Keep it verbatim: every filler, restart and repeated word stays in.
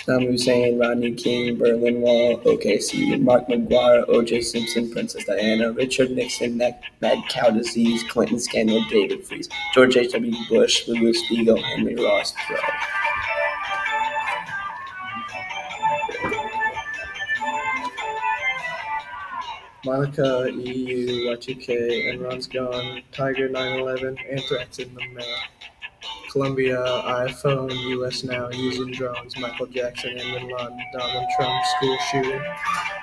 Saddam Hussein, Rodney King, Berlin Wall, O K C, Mark McGuire, O J Simpson, Princess Diana, Richard Nixon, mad cow disease, Clinton scandal, David Freeze, George H W. Bush, Louis Spiegel, Henry Ross Perot. Monica, E U, Y two K, Enron's gone, Tiger nine eleven, Anthrax in the mail. Colombia, iPhone, U S now, using drones, Michael Jackson and Bin Laden, Donald Trump, school shooting.